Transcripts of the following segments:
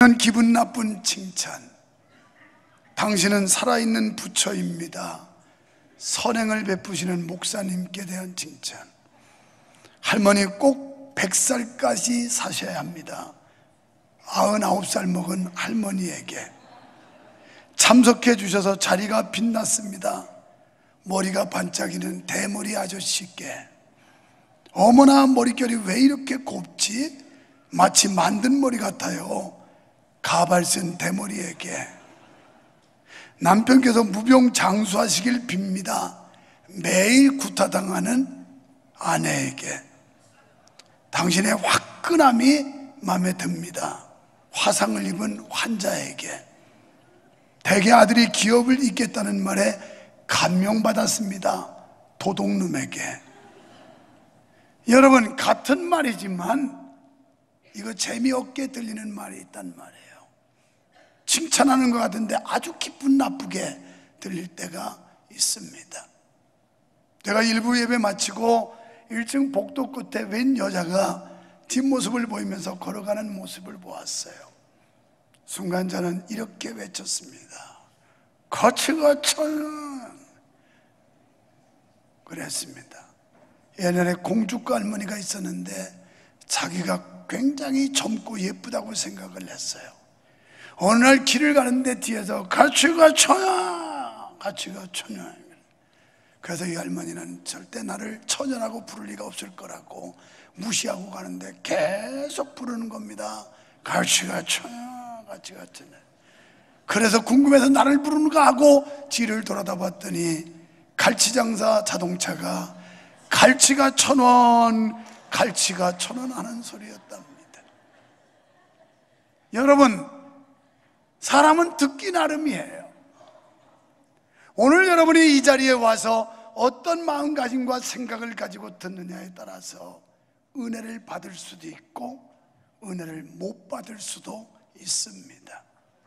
기분 나쁜 칭찬. 당신은 살아있는 부처입니다. 선행을 베푸시는 목사님께 대한 칭찬. 할머니 꼭 100살까지 사셔야 합니다. 99살 먹은 할머니에게 참석해 주셔서 자리가 빛났습니다. 머리가 반짝이는 대머리 아저씨께, 어머나 머릿결이 왜 이렇게 곱지? 마치 만든 머리 같아요. 가발 쓴 대머리에게, 남편께서 무병장수하시길 빕니다. 매일 구타당하는 아내에게, 당신의 화끈함이 마음에 듭니다. 화상을 입은 환자에게, 대개 아들이 기업을 잇겠다는 말에 감명받았습니다. 도둑놈에게. 여러분, 같은 말이지만 이거 재미없게 들리는 말이 있단 말이에요. 칭찬하는 것 같은데 아주 기분 나쁘게 들릴 때가 있습니다. 제가 일부 예배 마치고 1층 복도 끝에 웬 여자가 뒷모습을 보이면서 걸어가는 모습을 보았어요. 순간 저는 이렇게 외쳤습니다. 거칠거천. 그랬습니다. 옛날에 공주과 할머니가 있었는데 자기가 굉장히 젊고 예쁘다고 생각을 했어요. 어느 날 길을 가는데 뒤에서 같이가 처녀. 그래서 이 할머니는 절대 나를 처녀라고 부를 리가 없을 거라고 무시하고 가는데 계속 부르는 겁니다. 같이가 처녀. 그래서 궁금해서 나를 부르는가 하고 뒤를 돌아다 봤더니 갈치장사 자동차가 갈치가 1,000원, 갈치가 1,000원 하는 소리였답니다. 여러분, 사람은 듣기 나름이에요. 오늘 여러분이 이 자리에 와서 어떤 마음가짐과 생각을 가지고 듣느냐에 따라서 은혜를 받을 수도 있고 은혜를 못 받을 수도 있습니다.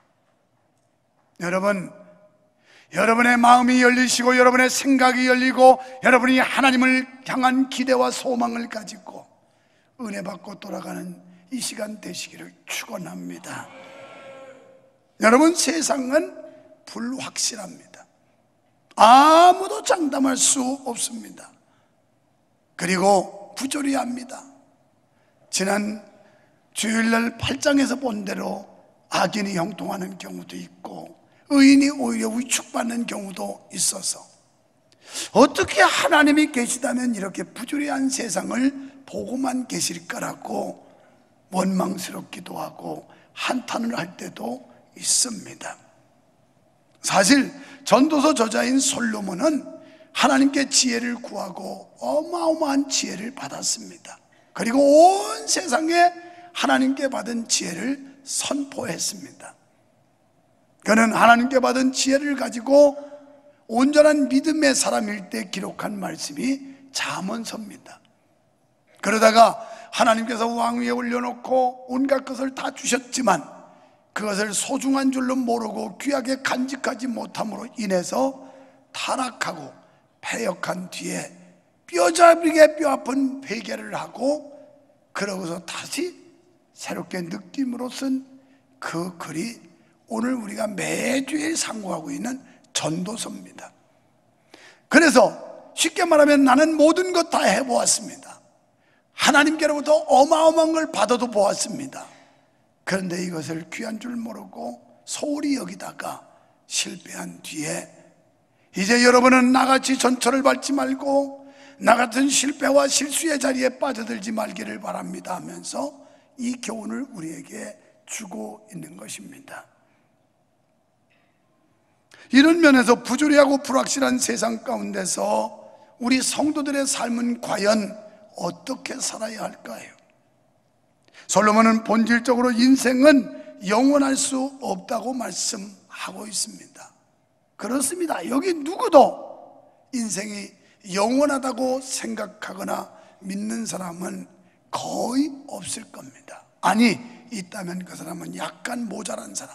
여러분, 여러분의 마음이 열리시고 여러분의 생각이 열리고 여러분이 하나님을 향한 기대와 소망을 가지고 은혜 받고 돌아가는 이 시간 되시기를 축원합니다. 여러분, 세상은 불확실합니다. 아무도 장담할 수 없습니다. 그리고 부조리합니다. 지난 주일날 8장에서 본 대로 악인이 형통하는 경우도 있고 의인이 오히려 위축받는 경우도 있어서 어떻게 하나님이 계시다면 이렇게 부조리한 세상을 보고만 계실까라고 원망스럽기도 하고 한탄을 할 때도 있습니다. 사실 전도서 저자인 솔로몬은 하나님께 지혜를 구하고 어마어마한 지혜를 받았습니다. 그리고 온 세상에 하나님께 받은 지혜를 선포했습니다. 그는 하나님께 받은 지혜를 가지고 온전한 믿음의 사람일 때 기록한 말씀이 잠언서입니다. 그러다가 하나님께서 왕 위에 올려놓고 온갖 것을 다 주셨지만 그것을 소중한 줄로 모르고 귀하게 간직하지 못함으로 인해서 타락하고 패역한 뒤에 뼈저리게 뼈아픈 회개를 하고 그러고서 다시 새롭게 느낌으로 쓴 그 글이 오늘 우리가 매주일 상고하고 있는 전도서입니다. 그래서 쉽게 말하면 나는 모든 것 다 해보았습니다. 하나님께로부터 어마어마한 걸 받아도 보았습니다. 그런데 이것을 귀한 줄 모르고 소홀히 여기다가 실패한 뒤에 이제 여러분은 나같이 전철을 밟지 말고 나 같은 실패와 실수의 자리에 빠져들지 말기를 바랍니다 하면서 이 교훈을 우리에게 주고 있는 것입니다. 이런 면에서 부조리하고 불확실한 세상 가운데서 우리 성도들의 삶은 과연 어떻게 살아야 할까요? 솔로몬은 본질적으로 인생은 영원할 수 없다고 말씀하고 있습니다. 그렇습니다. 여기 누구도 인생이 영원하다고 생각하거나 믿는 사람은 거의 없을 겁니다. 아니, 있다면 그 사람은 약간 모자란 사람,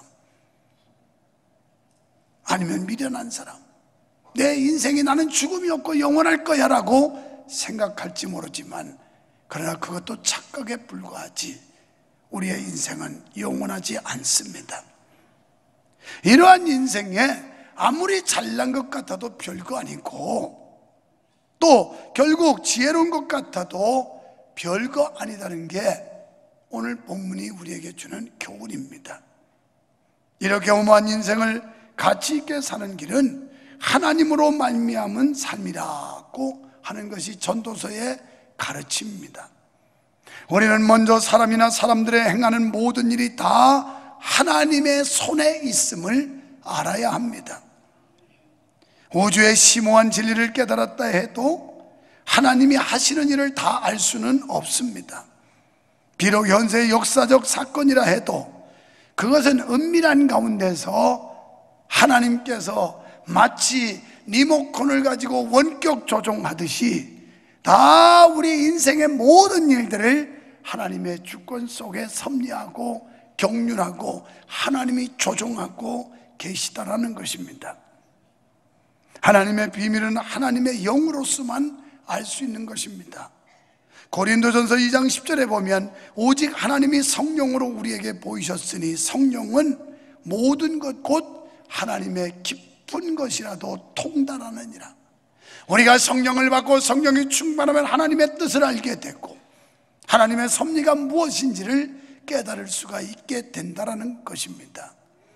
아니면 미련한 사람, 내 인생이 나는 죽음이 없고 영원할 거야 라고 생각할지 모르지만 그러나 그것도 착각에 불과하지 우리의 인생은 영원하지 않습니다. 이러한 인생에 아무리 잘난 것 같아도 별거 아니고, 또 결국 지혜로운 것 같아도 별거 아니다는 게 오늘 본문이 우리에게 주는 교훈입니다. 이렇게 어마어마한 인생을 가치 있게 사는 길은 하나님으로 말미암은 삶이라고 하는 것이 전도서의 가르침입니다. 우리는 먼저 사람이나 사람들의 행하는 모든 일이 다 하나님의 손에 있음을 알아야 합니다. 우주의 심오한 진리를 깨달았다 해도 하나님이 하시는 일을 다 알 수는 없습니다. 비록 현세의 역사적 사건이라 해도 그것은 은밀한 가운데서 하나님께서 마치 리모컨을 가지고 원격 조종하듯이 다 우리 인생의 모든 일들을 하나님의 주권 속에 섭리하고 경륜하고 하나님이 조종하고 계시다라는 것입니다. 하나님의 비밀은 하나님의 영으로서만 알 수 있는 것입니다. 고린도전서 2장 10절에 보면 오직 하나님이 성령으로 우리에게 보이셨으니 성령은 모든 것 곧 하나님의 깊은 것이라도 통달하느니라. 우리가 성령을 받고 성령이 충만하면 하나님의 뜻을 알게 되고 하나님의 섭리가 무엇인지를 깨달을 수가 있게 된다는 것입니다.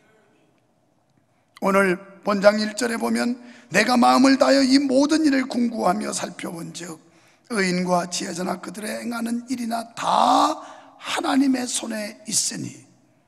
오늘 본장 1절에 보면 내가 마음을 다하여 이 모든 일을 궁구하며 살펴본 즉 의인과 지혜자나 그들의 행하는 일이나 다 하나님의 손에 있으니,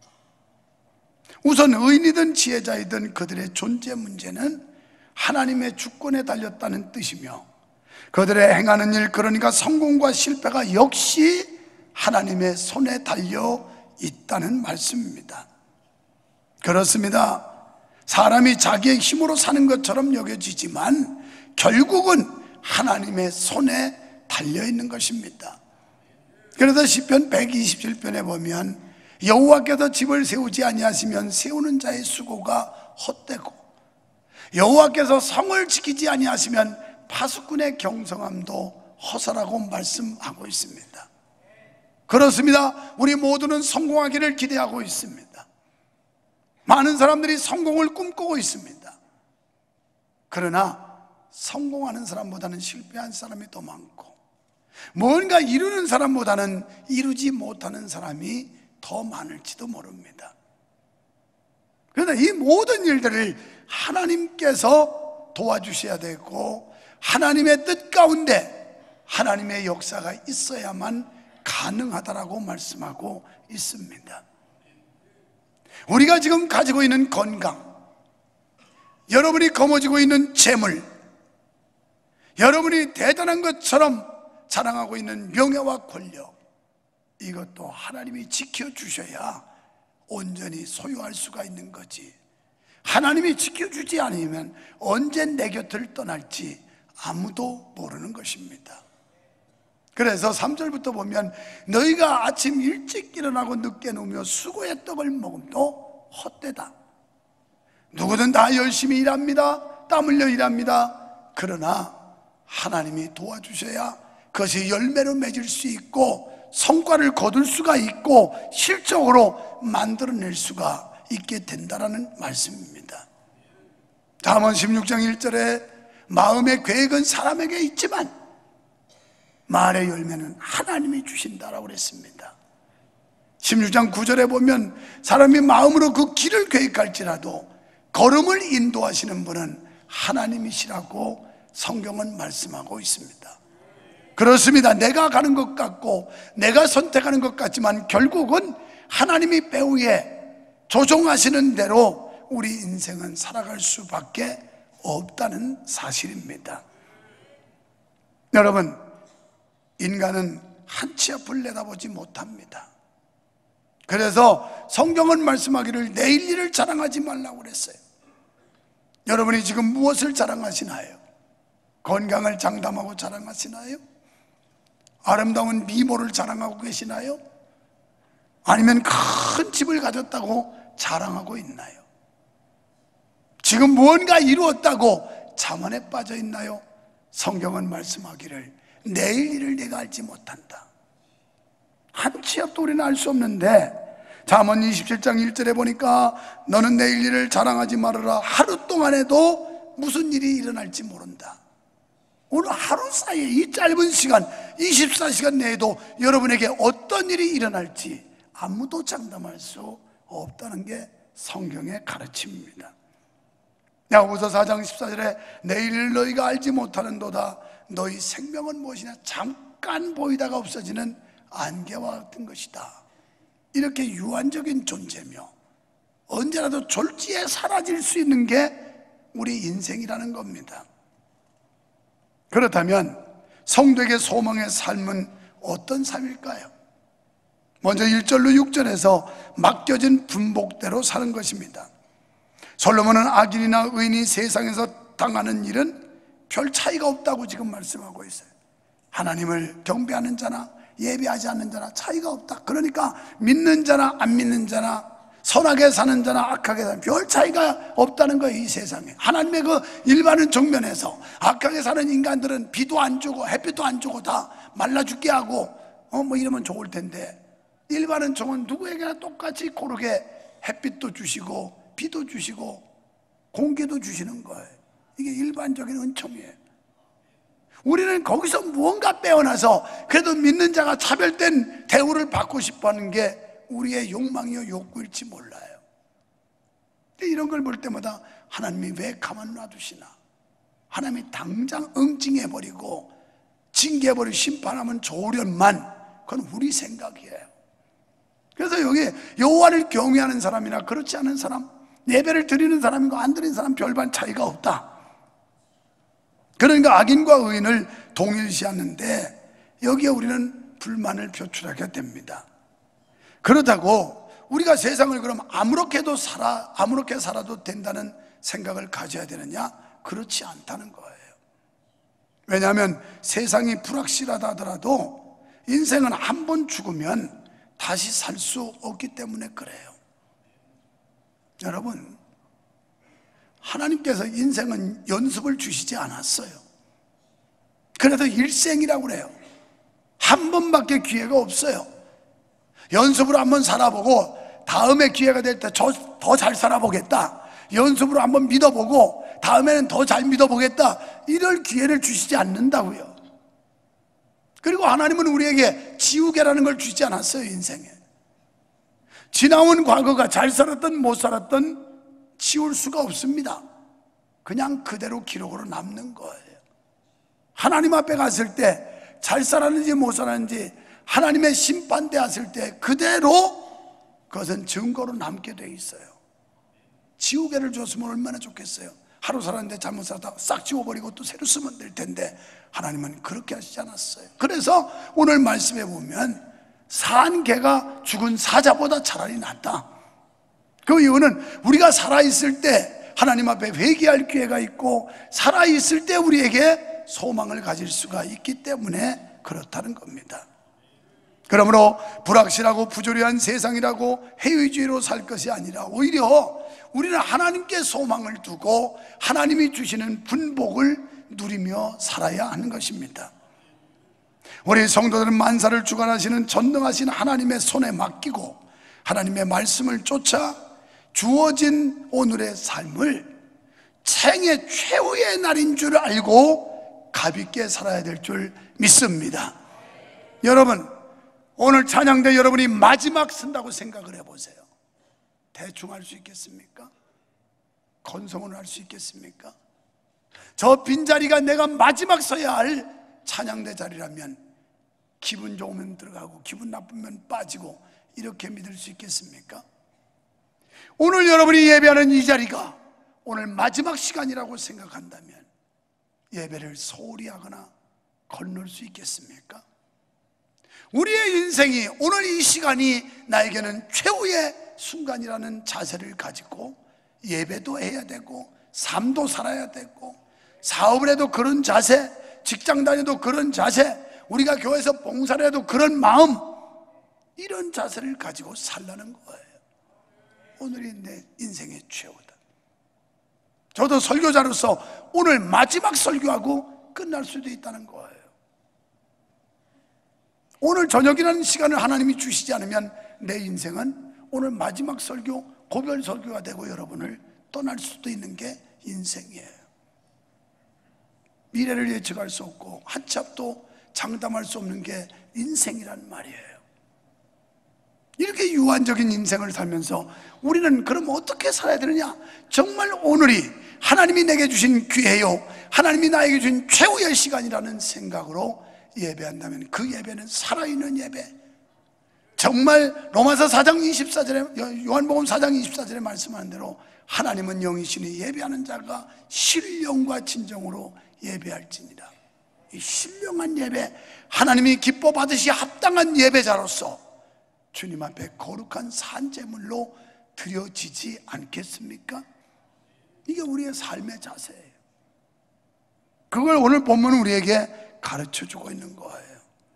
우선 의인이든 지혜자이든 그들의 존재 문제는 하나님의 주권에 달렸다는 뜻이며 그들의 행하는 일, 그러니까 성공과 실패가 역시 하나님의 손에 달려 있다는 말씀입니다. 그렇습니다. 사람이 자기의 힘으로 사는 것처럼 여겨지지만 결국은 하나님의 손에 달려있는 것입니다. 그래서 시편 127편에 보면 여호와께서 집을 세우지 아니하시면 세우는 자의 수고가 헛되고 여호와께서 성을 지키지 아니하시면 파수꾼의 경성함도 허사라고 말씀하고 있습니다. 그렇습니다. 우리 모두는 성공하기를 기대하고 있습니다. 많은 사람들이 성공을 꿈꾸고 있습니다. 그러나 성공하는 사람보다는 실패한 사람이 더 많고 뭔가 이루는 사람보다는 이루지 못하는 사람이 더 많을지도 모릅니다. 그러나 이 모든 일들을 하나님께서 도와주셔야 되고 하나님의 뜻 가운데 하나님의 역사가 있어야만 가능하다라고 말씀하고 있습니다. 우리가 지금 가지고 있는 건강, 여러분이 거머쥐고 있는 재물, 여러분이 대단한 것처럼 자랑하고 있는 명예와 권력, 이것도 하나님이 지켜주셔야 온전히 소유할 수가 있는 거지. 하나님이 지켜주지 않으면 언제 내 곁을 떠날지 아무도 모르는 것입니다. 그래서 3절부터 보면 너희가 아침 일찍 일어나고 늦게 누우며 수고의 떡을 먹음도 헛되다. 누구든 다 열심히 일합니다. 땀 흘려 일합니다. 그러나 하나님이 도와주셔야 그것이 열매로 맺을 수 있고 성과를 거둘 수가 있고 실적으로 만들어낼 수가 있게 된다는 말씀입니다. 잠언 16장 1절에 마음의 계획은 사람에게 있지만 말의 열매는 하나님이 주신다라고 그랬습니다. 16장 9절에 보면 사람이 마음으로 그 길을 계획할지라도 걸음을 인도하시는 분은 하나님이시라고 성경은 말씀하고 있습니다. 그렇습니다. 내가 가는 것 같고 내가 선택하는 것 같지만 결국은 하나님이 배후에 조종하시는 대로 우리 인생은 살아갈 수밖에 없다는 사실입니다. 여러분, 인간은 한치 앞을 내다보지 못합니다. 그래서 성경은 말씀하기를 내일 일을 자랑하지 말라고 그랬어요. 여러분이 지금 무엇을 자랑하시나요? 건강을 장담하고 자랑하시나요? 아름다운 미모를 자랑하고 계시나요? 아니면 큰 집을 가졌다고 자랑하고 있나요? 지금 무언가 이루었다고 자만에 빠져 있나요? 성경은 말씀하기를 내일 일을 내가 알지 못한다. 한 치 앞도 우리는 알 수 없는데, 잠언 27장 1절에 보니까 너는 내일 일을 자랑하지 말아라. 하루 동안에도 무슨 일이 일어날지 모른다. 오늘 하루 사이에 이 짧은 시간 24시간 내에도 여러분에게 어떤 일이 일어날지 아무도 장담할 수 없다는 게 성경의 가르침입니다. 야고보서 4장 14절에 내일 너희가 알지 못하는도다. 너희 생명은 무엇이냐? 잠깐 보이다가 없어지는 안개와 같은 것이다. 이렇게 유한적인 존재며 언제라도 졸지에 사라질 수 있는 게 우리 인생이라는 겁니다. 그렇다면 성도에게 소망의 삶은 어떤 삶일까요? 먼저 1절로 6절에서 맡겨진 분복대로 사는 것입니다. 솔로몬은 악인이나 의인이 세상에서 당하는 일은 별 차이가 없다고 지금 말씀하고 있어요. 하나님을 경배하는 자나 예배하지 않는 자나 차이가 없다. 그러니까 믿는 자나 안 믿는 자나 선하게 사는 자나 악하게 사는 별 차이가 없다는 거예요. 이 세상에 하나님의 그 일반은 정면에서 악하게 사는 인간들은 비도 안 주고 햇빛도 안 주고 다 말라 죽게 하고 뭐 이러면 좋을 텐데, 일반은 정은 누구에게나 똑같이 고르게 햇빛도 주시고 비도 주시고 공기도 주시는 거예요. 이게 일반적인 은총이에요. 우리는 거기서 무언가 빼어나서 그래도 믿는 자가 차별된 대우를 받고 싶어하는 게 우리의 욕망이요 욕구일지 몰라요. 이런 걸 볼 때마다 하나님이 왜 가만 놔두시나? 하나님이 당장 응징해버리고 징계해버리고 심판하면 좋으련만, 그건 우리 생각이에요. 그래서 여기 여호와를 경외하는 사람이나 그렇지 않은 사람, 예배를 드리는 사람이고 안 드리는 사람 별반 차이가 없다. 그러니까 악인과 의인을 동일시하는데 여기에 우리는 불만을 표출하게 됩니다. 그렇다고 우리가 세상을 그럼 아무렇게 살아도 된다는 생각을 가져야 되느냐? 그렇지 않다는 거예요. 왜냐하면 세상이 불확실하다 하더라도 인생은 한 번 죽으면 다시 살 수 없기 때문에 그래요. 여러분, 하나님께서 인생은 연습을 주시지 않았어요. 그래서 일생이라고 그래요. 한 번밖에 기회가 없어요. 연습으로 한번 살아보고 다음에 기회가 될 때 더 잘 살아보겠다, 연습으로 한번 믿어보고 다음에는 더 잘 믿어보겠다, 이럴 기회를 주시지 않는다고요. 그리고 하나님은 우리에게 지우개라는 걸 주지 않았어요. 인생에 지나온 과거가 잘 살았던 못 살았던 지울 수가 없습니다. 그냥 그대로 기록으로 남는 거예요. 하나님 앞에 갔을 때 잘 살았는지 못 살았는지 하나님의 심판대 왔을 때 그대로 그것은 증거로 남게 돼 있어요. 지우개를 줬으면 얼마나 좋겠어요. 하루 살았는데 잘못 살았다가 싹 지워버리고 또 새로 쓰면 될 텐데 하나님은 그렇게 하시지 않았어요. 그래서 오늘 말씀에 보면 산 개가 죽은 사자보다 차라리 낫다. 그 이유는 우리가 살아있을 때 하나님 앞에 회개할 기회가 있고 살아있을 때 우리에게 소망을 가질 수가 있기 때문에 그렇다는 겁니다. 그러므로 불확실하고 부조리한 세상이라고 해의주의로 살 것이 아니라 오히려 우리는 하나님께 소망을 두고 하나님이 주시는 분복을 누리며 살아야 하는 것입니다. 우리 성도들은 만사를 주관하시는 전능하신 하나님의 손에 맡기고 하나님의 말씀을 쫓아 주어진 오늘의 삶을 생애 최후의 날인 줄 알고 가볍게 살아야 될 줄 믿습니다. 여러분, 오늘 찬양대 여러분이 마지막 쓴다고 생각을 해보세요. 대충 할 수 있겠습니까? 건성으로 할 수 있겠습니까? 저 빈자리가 내가 마지막 서야 할 찬양대 자리라면 기분 좋으면 들어가고 기분 나쁘면 빠지고 이렇게 믿을 수 있겠습니까? 오늘 여러분이 예배하는 이 자리가 오늘 마지막 시간이라고 생각한다면 예배를 소홀히 하거나 건널 수 있겠습니까? 우리의 인생이 오늘 이 시간이 나에게는 최후의 순간이라는 자세를 가지고 예배도 해야 되고 삶도 살아야 되고 사업을 해도 그런 자세, 직장 다녀도 그런 자세, 우리가 교회에서 봉사를 해도 그런 마음, 이런 자세를 가지고 살라는 거예요. 오늘이 내 인생의 최후다. 저도 설교자로서 오늘 마지막 설교하고 끝날 수도 있다는 거예요. 오늘 저녁이라는 시간을 하나님이 주시지 않으면 내 인생은 오늘 마지막 설교, 고별 설교가 되고 여러분을 떠날 수도 있는 게 인생이에요. 미래를 예측할 수 없고 한치 앞도 장담할 수 없는 게 인생이란 말이에요. 이렇게 유한적인 인생을 살면서 우리는 그럼 어떻게 살아야 되느냐? 정말 오늘이 하나님이 내게 주신 기회요, 하나님이 나에게 주신 최후의 시간이라는 생각으로 예배한다면 그 예배는 살아있는 예배. 정말 로마서 4장 24절에, 요한복음 4장 24절에 말씀하는 대로 하나님은 영이시니 예배하는 자가 신령과 진정으로 예배할지니라. 이 신령한 예배, 하나님이 기뻐 받으시 합당한 예배자로서 주님 앞에 거룩한 산제물로 드려지지 않겠습니까? 이게 우리의 삶의 자세예요. 그걸 오늘 본문은 우리에게 가르쳐주고 있는 거예요.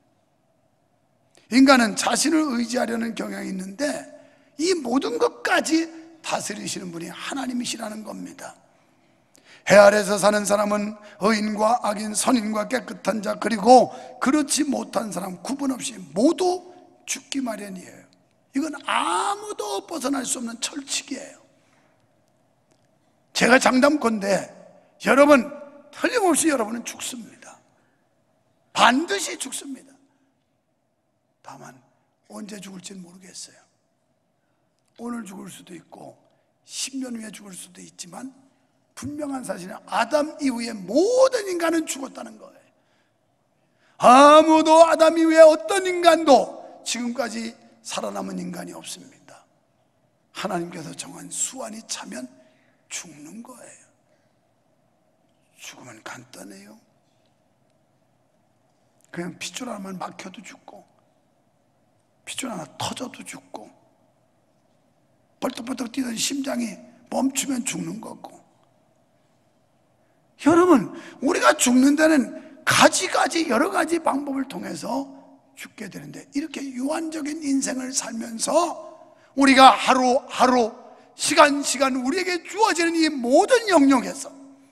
인간은 자신을 의지하려는 경향이 있는데 이 모든 것까지 다스리시는 분이 하나님이시라는 겁니다. 해 아래서 사는 사람은 의인과 악인, 선인과 깨끗한 자, 그리고 그렇지 못한 사람 구분 없이 모두 죽기 마련이에요. 이건 아무도 벗어날 수 없는 철칙이에요. 제가 장담컨대 여러분, 틀림없이 여러분은 죽습니다. 반드시 죽습니다. 다만 언제 죽을지는 모르겠어요. 오늘 죽을 수도 있고 10년 후에 죽을 수도 있지만 분명한 사실은 아담 이후에 모든 인간은 죽었다는 거예요. 아무도 아담 이후에 어떤 인간도 지금까지 살아남은 인간이 없습니다. 하나님께서 정한 수완이 차면 죽는 거예요. 죽으면 간단해요. 그냥 핏줄 하나만 막혀도 죽고 핏줄 하나 터져도 죽고 벌떡벌떡 뛰던 심장이 멈추면 죽는 거고. 여러분, 우리가 죽는 데는 가지가지 여러 가지 방법을 통해서 죽게 되는데 이렇게 유한적인 인생을 살면서 우리가 하루하루 시간 우리에게 주어지는 이 모든 영역에서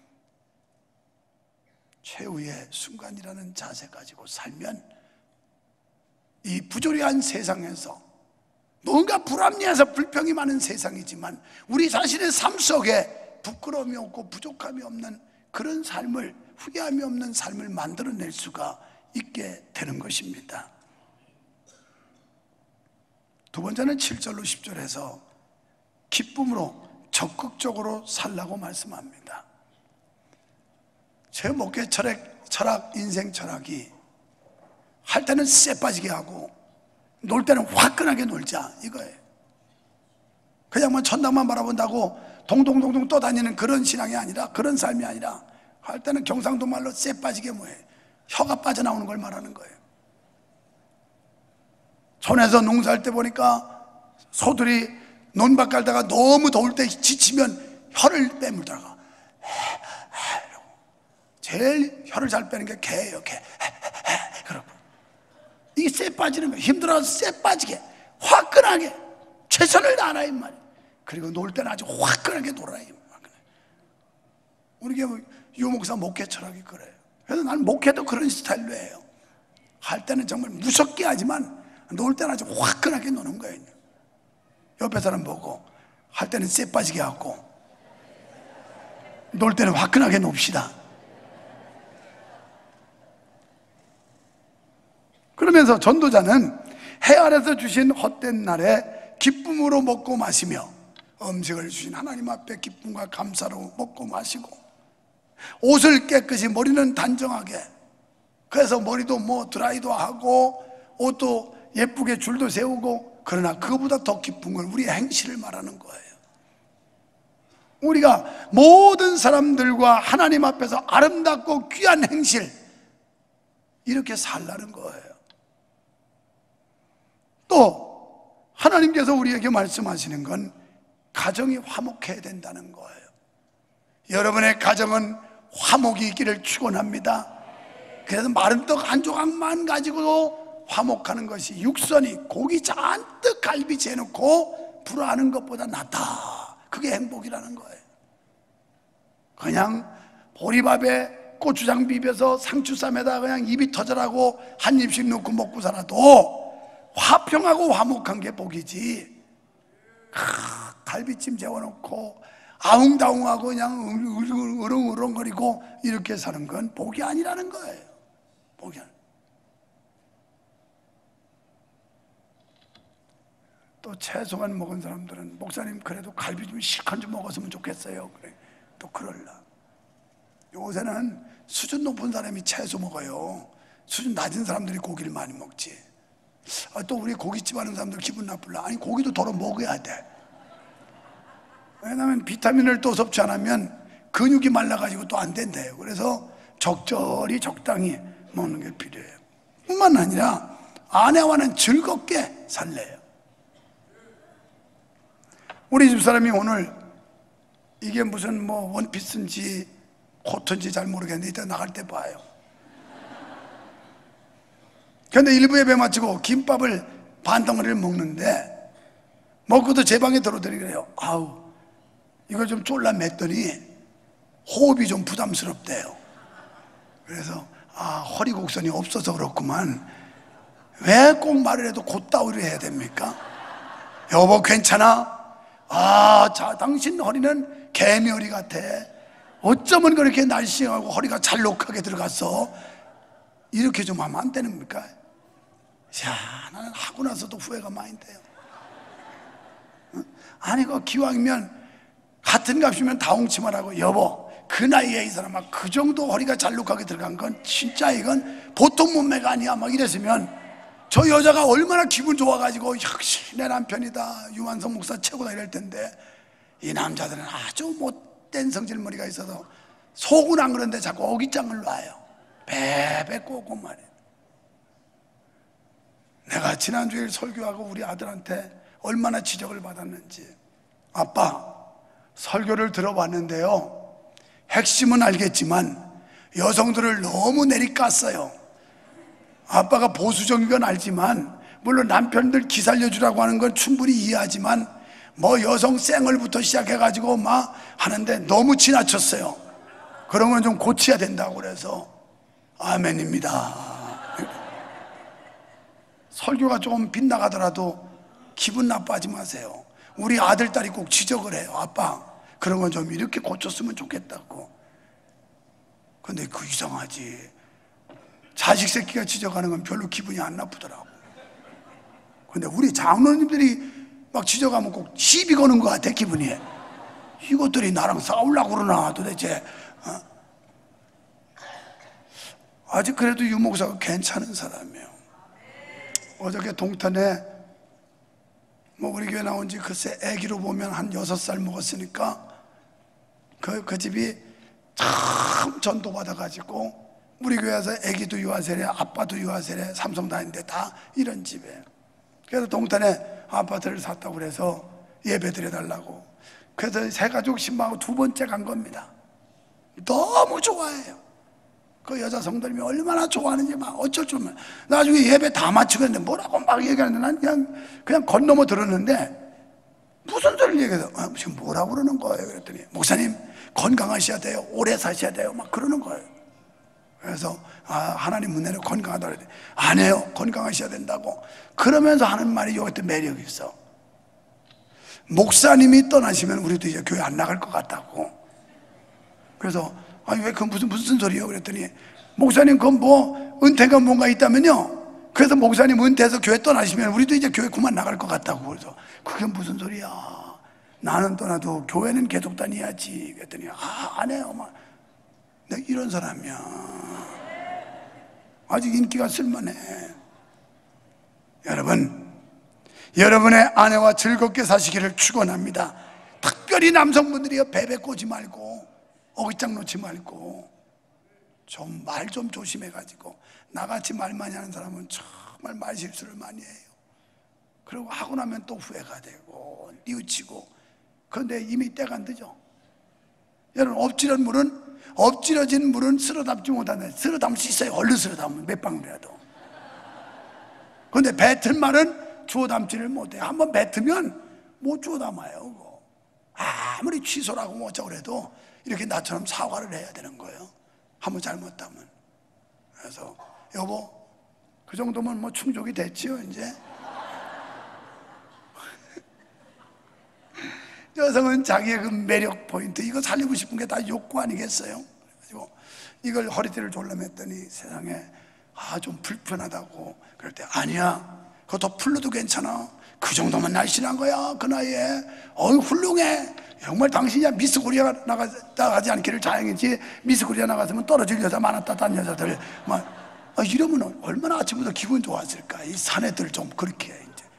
최후의 순간이라는 자세 가지고 살면 이 부조리한 세상에서 뭔가 불합리해서 불평이 많은 세상이지만 우리 자신의 삶 속에 부끄러움이 없고 부족함이 없는 그런 삶을, 후회함이 없는 삶을 만들어낼 수가 있게 되는 것입니다. 두 번째는 7절로 10절에서 기쁨으로 적극적으로 살라고 말씀합니다. 제 목회 철학, 인생 철학이 할 때는 쎄 빠지게 하고 놀 때는 화끈하게 놀자 이거예요. 그냥 뭐 천당만 바라본다고 동동동동 떠다니는 그런 신앙이 아니라, 그런 삶이 아니라 할 때는 경상도 말로 쎄 빠지게 뭐해, 혀가 빠져나오는 걸 말하는 거예요. 촌에서 농사할 때 보니까 소들이 논밭 갈다가 너무 더울 때 지치면 혀를 빼물다가 제일 혀를 잘 빼는 게 개예요. 개. 그러고 이게 쎄 빠지는 거예요. 힘들어서 쎄 빠지게 화끈하게 최선을 다하라 이 말이에요. 그리고 놀 때는 아주 화끈하게 놀아라 이 말이에요. 우리 교회 유목사 목회 철학이 그래요. 그래서 난 목회도 그런 스타일로 해요. 할 때는 정말 무섭게 하지만 놀 때는 아주 화끈하게 노는 거예요. 옆에 사람 보고 할 때는 쎄 빠지게 하고 놀 때는 화끈하게 놉시다. 그러면서 전도자는 해 아래서 주신 헛된 날에 기쁨으로 먹고 마시며 음식을 주신 하나님 앞에 기쁨과 감사로 먹고 마시고 옷을 깨끗이, 머리는 단정하게, 그래서 머리도 뭐 드라이도 하고 옷도 예쁘게 줄도 세우고, 그러나 그거보다 더 기쁜 건 우리의 행실을 말하는 거예요. 우리가 모든 사람들과 하나님 앞에서 아름답고 귀한 행실, 이렇게 살라는 거예요. 또 하나님께서 우리에게 말씀하시는 건 가정이 화목해야 된다는 거예요. 여러분의 가정은 화목이 있기를 축원합니다. 그래서 마른 떡 한 조각만 가지고 화목하는 것이 육선이 고기 잔뜩 갈비 재놓고 불화하는 것보다 낫다. 그게 행복이라는 거예요. 그냥 보리밥에 고추장 비벼서 상추쌈에다 그냥 입이 터져라고 한 입씩 넣고 먹고 살아도 화평하고 화목한 게 복이지. 갈비찜 재워놓고 아웅다웅하고 그냥 으렁으렁거리고 이렇게 사는 건 복이 아니라는 거예요. 복이 아니라. 또 채소만 먹은 사람들은 목사님 그래도 갈비 좀 실컷 좀 먹었으면 좋겠어요. 그래. 또 그럴라. 요새는 수준 높은 사람이 채소 먹어요. 수준 낮은 사람들이 고기를 많이 먹지. 또 우리 고깃집 하는 사람들 기분 나쁠라. 아니 고기도 덜어 먹어야 돼. 왜냐하면 비타민을 또 섭취 안 하면 근육이 말라가지고 또 안 된대요. 그래서 적절히 적당히 먹는 게 필요해요. 뿐만 아니라 아내와는 즐겁게 살래요. 우리 집사람이 오늘 이게 무슨 뭐 원피스인지 코트인지 잘 모르겠는데 이따 나갈 때 봐요. 그런데 일부 예배 마치고 김밥을 반 덩어리를 먹는데 먹고도 제 방에 들어오더니 그래요. 아우 이걸 좀 졸라 맸더니 호흡이 좀 부담스럽대요. 그래서 허리 곡선이 없어서 그렇구만. 왜 꼭 말을 해도 곧다우를 해야 됩니까? 여보 괜찮아? 자 당신 허리는 개미허리 같아. 어쩌면 그렇게 날씬하고 허리가 잘록하게 들어갔어. 이렇게 좀 하면 안 되는입니까? 야, 나는 하고 나서도 후회가 많이 돼요. 아니 그 기왕이면 같은 값이면 다홍치마라고. 여보 그 나이에 이 사람아 그 정도 허리가 잘록하게 들어간 건 진짜 이건 보통 몸매가 아니야 막 이랬으면 저 여자가 얼마나 기분 좋아가지고 역시 내 남편이다 유한성 목사 최고다 이럴 텐데, 이 남자들은 아주 못된 성질머리가 있어서 속은 안 그런데 자꾸 어깃장을 놔요. 베베 꼬고 말이에요. 내가 지난주에 설교하고 우리 아들한테 얼마나 지적을 받았는지. 아빠 설교를 들어봤는데요 핵심은 알겠지만 여성들을 너무 내리깠어요. 아빠가 보수적인 건 알지만 물론 남편들 기살려주라고 하는 건 충분히 이해하지만 뭐 여성 쌩얼부터 시작해가지고 막 하는데 너무 지나쳤어요. 그런 건 좀 고쳐야 된다고 그래서 아멘입니다. 설교가 조금 빗나가더라도 기분 나빠하지 마세요. 우리 아들, 딸이 꼭 지적을 해요. 아빠 그런 건 좀 이렇게 고쳤으면 좋겠다고. 근데 그 이상하지, 자식 새끼가 지적하는 건 별로 기분이 안 나쁘더라고. 근데 우리 장로님들이 막 지적하면 꼭 시비 거는 것 같아 기분이. 이것들이 나랑 싸우려고 그러나 도대체. 아직 그래도 유 목사가 괜찮은 사람이에요. 어저께 동탄에 뭐 우리 교회 나온 지 글쎄 애기로 보면 한 6살 먹었으니까 그 집이 참 전도받아가지고 우리 교회에서 애기도 유아세례 아빠도 유아세례 삼성 다니는데 다 이런 집이에요. 그래서 동탄에 아파트를 샀다고 그래서 예배 드려달라고. 그래서 세 가족 신방하고 2번째 간 겁니다. 너무 좋아해요. 그 여자 성도님이 얼마나 좋아하는지 막 어쩔 줄 몰라. 나중에 예배 다 마치고 했는데 뭐라고 막 얘기하는데 난 그냥 건너머 들었는데 무슨 소리를 얘기해서 지금 뭐라고 그러는 거예요? 그랬더니 목사님 건강하셔야 돼요, 오래 사셔야 돼요 막 그러는 거예요. 그래서 하나님 은혜로 건강하다 그랬더니 안 해요, 건강하셔야 된다고. 그러면서 하는 말이 여기도 매력이 있어. 목사님이 떠나시면 우리도 이제 교회 안 나갈 것 같다고. 그래서 아니 왜 그 무슨 소리예요? 그랬더니 목사님 그건 뭐 은퇴가 뭔가 있다면요, 그래서 목사님 은퇴해서 교회 떠나시면 우리도 이제 교회 그만 나갈 것 같다고. 그래서 그게 무슨 소리야, 나는 떠나도 교회는 계속 다녀야지. 그랬더니 안 해요 막. 내가 이런 사람이야. 아직 인기가 쓸만해. 여러분, 여러분의 아내와 즐겁게 사시기를 축원합니다. 특별히 남성분들이요, 베베 꼬지 말고 어깃장 놓지 말고 좀 말 좀 조심해가지고. 나같이 말 많이 하는 사람은 정말 말 실수를 많이 해요. 그리고 하고 나면 또 후회가 되고 뉘우치고. 그런데 이미 때가 안 되죠. 여러분, 엎질러진 물은 쓸어 담지 못하네. 쓸어 담을 수 있어요. 얼른 쓸어 담으면 몇 방울이라도. 그런데 뱉은 말은 주워 담지를 못해. 한번 뱉으면 못 주워 담아요. 아무리 취소라고 뭐 어쩌고 그래도 이렇게 나처럼 사과를 해야 되는 거예요. 한번 잘못하면. 그래서 여보, 그 정도면 뭐 충족이 됐지요 이제. 여성은 자기의 그 매력 포인트, 이거 살리고 싶은 게 다 욕구 아니겠어요? 그리고 이걸 허리띠를 졸라맸더니 세상에 좀 불편하다고 그럴 때, 아니야, 그거 더 풀러도 괜찮아, 그 정도면 날씬한 거야 그 나이에. 훌륭해, 정말 당신이야 미스 코리아 나가지 않기를 다행이지, 미스 코리아 나갔으면 떨어질 여자 많았다, 딴 여자들 막 이러면 얼마나 아침부터 기분 좋았을까. 이 사내들 좀 그렇게 해. 이제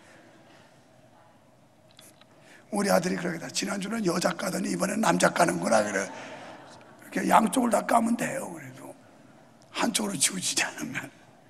우리 아들이 그러겠다, 지난주는 여자 까더니 이번엔 남자 까는구나. 그래, 이렇게 양쪽을 다 까면 돼요. 그래도 한쪽으로 치우치지 않으면.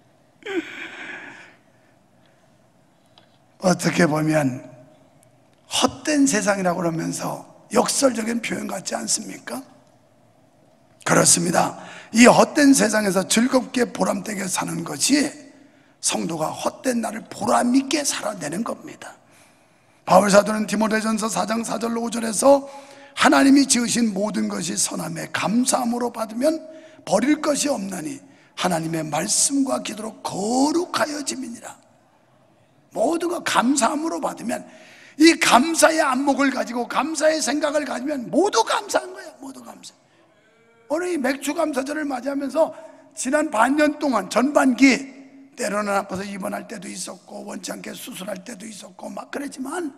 어떻게 보면 헛된 세상이라고 그러면서 역설적인 표현 같지 않습니까? 그렇습니다. 이 헛된 세상에서 즐겁게 보람되게 사는 것이 성도가 헛된 날을 보람있게 살아내는 겁니다. 바울 사도는 디모데전서 4장 4절로 5절에서 하나님이 지으신 모든 것이 선함에 감사함으로 받으면 버릴 것이 없나니 하나님의 말씀과 기도로 거룩하여짐이니라. 모든 것 감사함으로 받으면, 이 감사의 안목을 가지고 감사의 생각을 가지면 모두 감사한 거야. 모두 감사. 오늘 이 맥주 감사절을 맞이하면서 지난 반년 동안 전반기 때로는 아파서 입원할 때도 있었고 원치 않게 수술할 때도 있었고 막 그랬지만,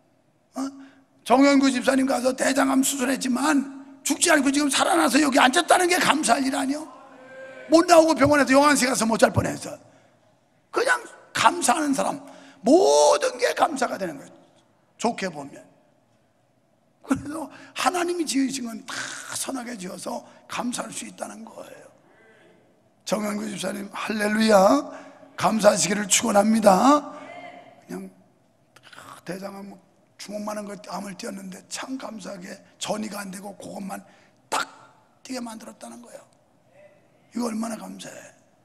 정영구 집사님 가서 대장암 수술했지만 죽지 않고 지금 살아나서 여기 앉았다는 게 감사할 일 아니요? 못 나오고 병원에서 영안실 가서 못 잘 뻔했어. 그냥 감사하는 사람, 모든 게 감사가 되는 거예요. 좋게 보면. 그래서 하나님이 지으신 건 다 선하게 지어서 감사할 수 있다는 거예요. 정영구 집사님 할렐루야, 감사하시기를 축원합니다. 그냥 대장암 주먹만한 걸 암을 띄었는데 참 감사하게 전이가 안 되고 그것만 딱 뛰게 만들었다는 거예요. 이거 얼마나 감사해.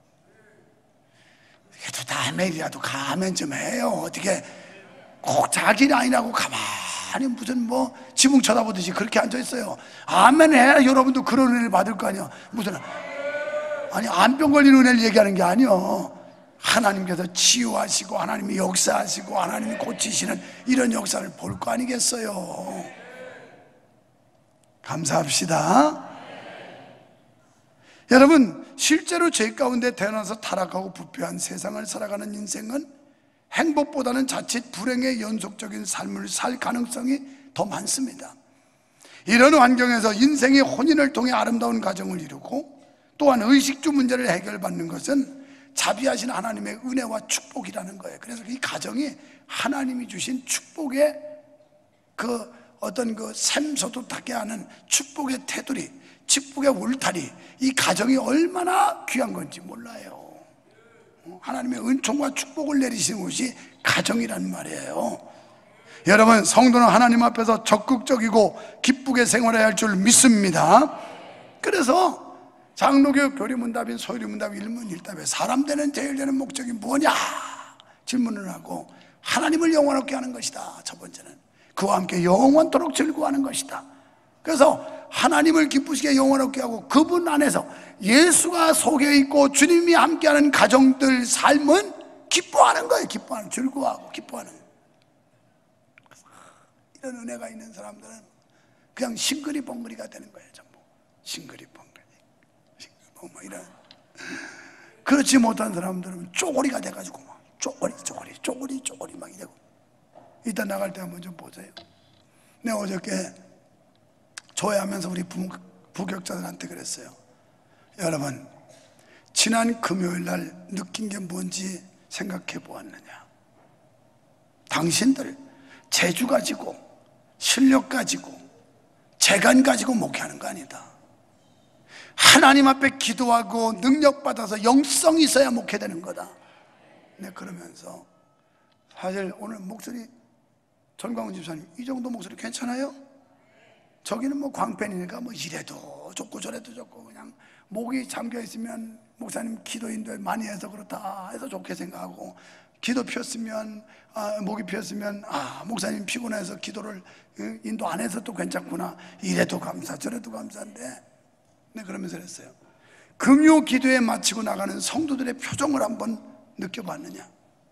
그래도 다음에라도 가면 좀 해요. 어떻게 꼭 자기 라인하고 가만히 무슨 뭐 지붕 쳐다보듯이 그렇게 앉아있어요. 아멘 해야 여러분도 그런 은혜를 받을 거 아니야. 무슨, 아니 암병 걸리는 은혜를 얘기하는 게 아니요, 하나님께서 치유하시고 하나님이 역사하시고 하나님이 고치시는 이런 역사를 볼 거 아니겠어요. 감사합시다. 여러분, 실제로 죄 가운데 태어나서 타락하고 부패한 세상을 살아가는 인생은 행복보다는 자칫 불행의 연속적인 삶을 살 가능성이 더 많습니다. 이런 환경에서 인생의 혼인을 통해 아름다운 가정을 이루고 또한 의식주 문제를 해결받는 것은 자비하신 하나님의 은혜와 축복이라는 거예요. 그래서 이 가정이 하나님이 주신 축복의 그 어떤 그 샘소도 타게 하는 축복의 테두리, 축복의 울타리, 이 가정이 얼마나 귀한 건지 몰라요. 하나님의 은총과 축복을 내리시는 곳이 가정이란 말이에요. 여러분, 성도는 하나님 앞에서 적극적이고 기쁘게 생활해야 할 줄 믿습니다. 그래서 장로교육 교리문답인 소유리문답 일문일답에 사람 되는 제일 되는 목적이 뭐냐 질문을 하고, 하나님을 영원하게 하는 것이다. 첫 번째는 그와 함께 영원토록 즐거워하는 것이다. 그래서 하나님을 기쁘시게 영원하게 하고 그분 안에서 예수가 속에 있고 주님이 함께하는 가정들 삶은 기뻐하는 거예요. 기뻐하는, 즐거워하고 기뻐하는. 이런 은혜가 있는 사람들은 그냥 싱그리벙그리가 되는 거예요. 전부 싱그리벙그리, 뭐 이런. 그렇지 못한 사람들은 쪼고리가 돼가지고 막 쪼고리 막 이러고. 이따 나갈 때 한번 좀 보세요. 내가 어저께 조회하면서 우리 부격자들한테 그랬어요. 여러분, 지난 금요일 날 느낀 게 뭔지 생각해 보았느냐? 당신들 재주 가지고 실력 가지고 재간 가지고 목회하는 거 아니다. 하나님 앞에 기도하고 능력 받아서 영성이 있어야 목회되는 거다. 네, 그러면서 사실 오늘 목소리, 전광훈 집사님 이 정도 목소리 괜찮아요? 저기는 뭐 광팬이니까 뭐 이래도 좋고 저래도 좋고, 그냥 목이 잠겨 있으면 목사님 기도 인도 많이 해서 그렇다 해서 좋게 생각하고, 기도 피었으면 목이 피었으면 목사님 피곤해서 기도를 인도 안 해서 또 괜찮구나, 이래도 감사 저래도 감사한데. 네, 그러면서 그랬어요. 금요 기도에 마치고 나가는 성도들의 표정을 한번 느껴봤느냐?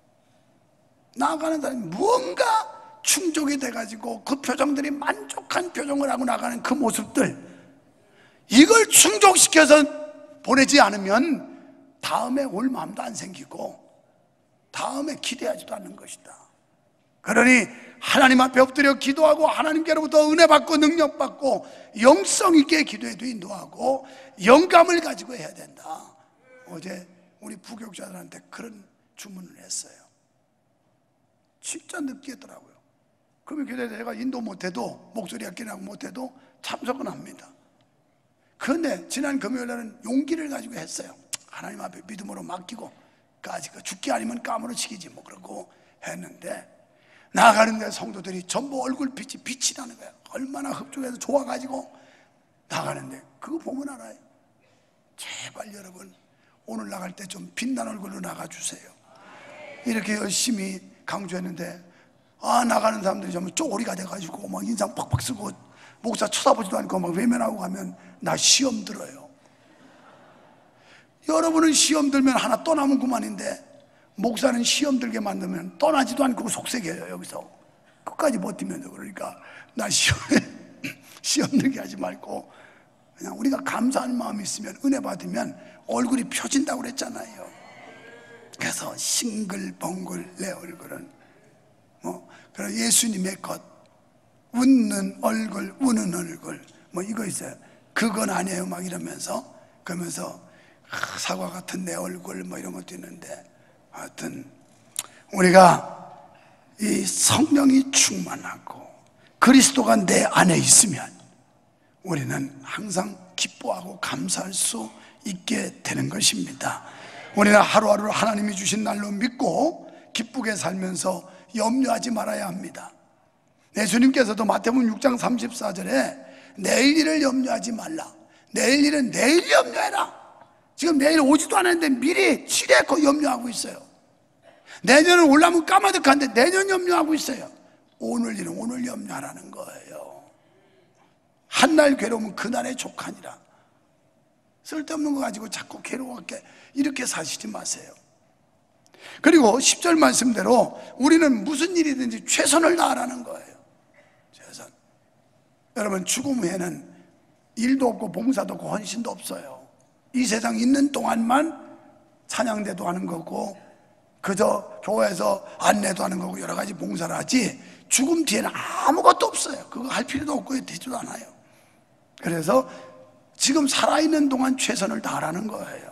나가는 사람이 무언가 충족이 돼가지고 그 표정들이 만족한 표정을 하고 나가는 그 모습들, 이걸 충족시켜서 보내지 않으면 다음에 올 마음도 안 생기고 다음에 기대하지도 않는 것이다. 그러니 하나님 앞에 엎드려 기도하고 하나님께로부터 은혜 받고 능력 받고 영성 있게 기도에도 인도하고 영감을 가지고 해야 된다. 어제 우리 부교육자들한테 그런 주문을 했어요. 진짜 느끼더라고요. 그러면 기도에 내가 인도 못해도, 목소리 아끼라고 못해도 참석은 합니다. 그런데 지난 금요일날은 용기를 가지고 했어요. 하나님 앞에 믿음으로 맡기고 까지 죽기 아니면 까무러 치기지 뭐 그러고 했는데, 나가는데 성도들이 전부 얼굴빛이 빛이 나는 거예요. 얼마나 흡족해서 좋아가지고 나가는데, 그거 보면 알아요. 제발 여러분, 오늘 나갈 때 좀 빛난 얼굴로 나가주세요. 이렇게 열심히 강조했는데, 나가는 사람들이 전부 쪼그리가 돼가지고 막 인상 팍팍 쓰고 목사 쳐다보지도 않고 막 외면하고 가면 나 시험 들어요. 여러분은 시험 들면 하나 떠나면 그만인데, 목사는 시험 들게 만들면 떠나지도 않고 속색해요. 여기서 끝까지 버티면서. 그러니까 나 시험 들게 하지 말고 그냥 우리가 감사하는 마음이 있으면, 은혜 받으면 얼굴이 펴진다고 그랬잖아요. 그래서 싱글벙글 내 얼굴은 그런 예수님의 것, 웃는 얼굴, 우는 얼굴 이거 있어요. 그건 아니에요 막 이러면서, 그러면서 사과 같은 내 얼굴 이런 것도 있는데, 하여튼 우리가 이 성령이 충만하고 그리스도가 내 안에 있으면 우리는 항상 기뻐하고 감사할 수 있게 되는 것입니다. 우리는 하루하루를 하나님이 주신 날로 믿고 기쁘게 살면서 염려하지 말아야 합니다. 예수님께서도 마태복음 6장 34절에 내일 일을 염려하지 말라, 내일 일은 내일 염려해라. 지금 내일 오지도 않았는데 미리 치레코 염려하고 있어요. 내년은 올라면 까마득한데 내년 염려하고 있어요. 오늘 일은 오늘 염려하라는 거예요. 한날 괴로우면 그날의 족하니라. 쓸데없는 거 가지고 자꾸 괴로웠게 이렇게 사시지 마세요. 그리고 10절 말씀대로 우리는 무슨 일이든지 최선을 다하라는 거예요. 최선. 여러분, 죽음 후에는 일도 없고 봉사도 없고 헌신도 없어요. 이 세상 있는 동안만 찬양대도 하는 거고 그저 교회에서 안내도 하는 거고 여러 가지 봉사를 하지, 죽음 뒤에는 아무것도 없어요. 그거 할 필요도 없고 되지도 않아요. 그래서 지금 살아있는 동안 최선을 다하라는 거예요.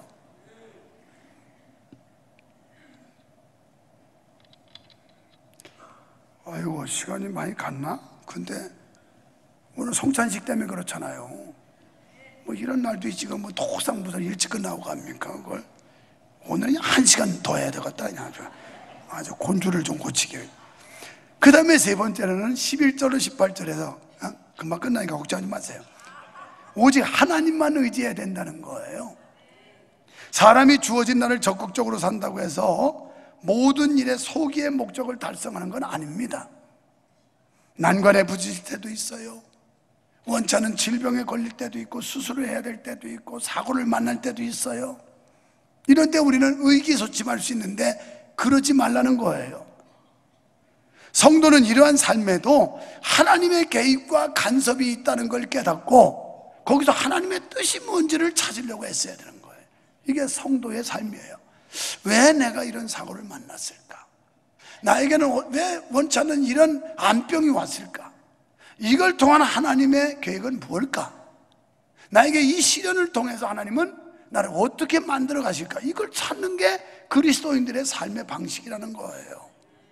아이고, 시간이 많이 갔나? 근데 오늘 성찬식 때문에 그렇잖아요. 이런 날도 지금 독상부터 일찍 끝나고 갑니까? 그걸 오늘은 1시간 더 해야 되겠다. 아주 곤주를 좀 고치게. 그 다음에 세 번째로는 11절로 18절에서 금방 끝나니까 걱정하지 마세요. 오직 하나님만 의지해야 된다는 거예요. 사람이 주어진 날을 적극적으로 산다고 해서 모든 일에 소기의 목적을 달성하는 건 아닙니다. 난관에 부딪힐 때도 있어요. 원치 않은 질병에 걸릴 때도 있고 수술을 해야 될 때도 있고 사고를 만날 때도 있어요. 이런 때 우리는 의기소침할 수 있는데 그러지 말라는 거예요. 성도는 이러한 삶에도 하나님의 개입과 간섭이 있다는 걸 깨닫고 거기서 하나님의 뜻이 뭔지를 찾으려고 애써야 되는 거예요. 이게 성도의 삶이에요. 왜 내가 이런 사고를 만났을까? 나에게는 왜 원치 않는 이런 암병이 왔을까? 이걸 통한 하나님의 계획은 뭘까? 나에게 이 시련을 통해서 하나님은 나를 어떻게 만들어 가실까? 이걸 찾는 게 그리스도인들의 삶의 방식이라는 거예요.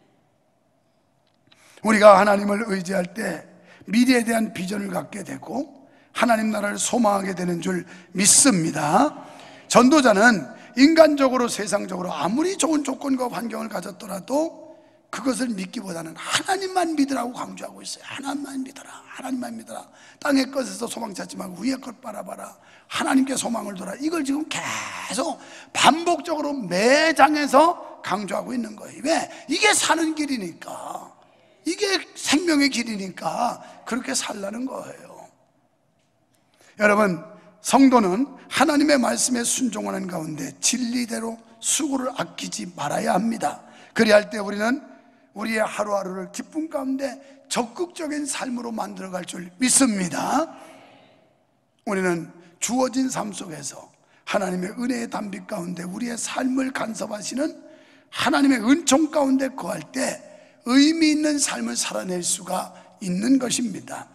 우리가 하나님을 의지할 때 미래에 대한 비전을 갖게 되고 하나님 나라를 소망하게 되는 줄 믿습니다. 전도자는 인간적으로 세상적으로 아무리 좋은 조건과 환경을 가졌더라도 그것을 믿기보다는 하나님만 믿으라고 강조하고 있어요. 하나님만 믿어라, 하나님만 믿어라. 땅의 것에서 소망 찾지 말고 위의 것 바라봐라. 하나님께 소망을 둬라. 이걸 지금 계속 반복적으로 매장에서 강조하고 있는 거예요. 왜? 이게 사는 길이니까, 이게 생명의 길이니까 그렇게 살라는 거예요. 여러분, 성도는 하나님의 말씀에 순종하는 가운데 진리대로 수고를 아끼지 말아야 합니다. 그리할 때 우리는 우리의 하루하루를 기쁨 가운데 적극적인 삶으로 만들어갈 줄 믿습니다. 우리는 주어진 삶 속에서 하나님의 은혜의 담비 가운데 우리의 삶을 간섭하시는 하나님의 은총 가운데 거할 때 의미 있는 삶을 살아낼 수가 있는 것입니다.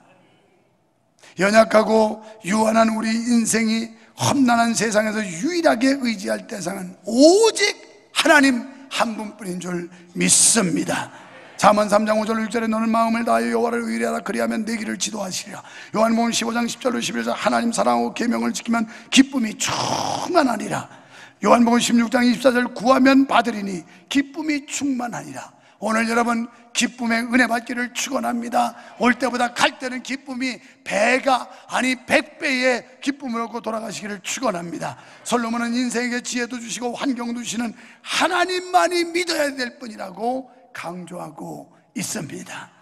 연약하고 유한한 우리 인생이 험난한 세상에서 유일하게 의지할 대상은 오직 하나님 한 분뿐인 줄 믿습니다. 잠언 3장 5절 6절에 너는 마음을 다하여 여호와를 의뢰하라 그리하면 내 길을 지도하시리라. 요한복음 15장 10절로 11절 하나님 사랑하고 계명을 지키면 기쁨이 충만하리라. 요한복음 16장 24절 구하면 받으리니 기쁨이 충만하니라. 오늘 여러분 기쁨의 은혜 받기를 축원합니다. 올 때보다 갈 때는 기쁨이 배가 아니 100배의 기쁨을 얻고 돌아가시기를 축원합니다. 솔로몬은 인생에게 지혜도 주시고 환경도 주시는 하나님만이 믿어야 될 뿐이라고 강조하고 있습니다.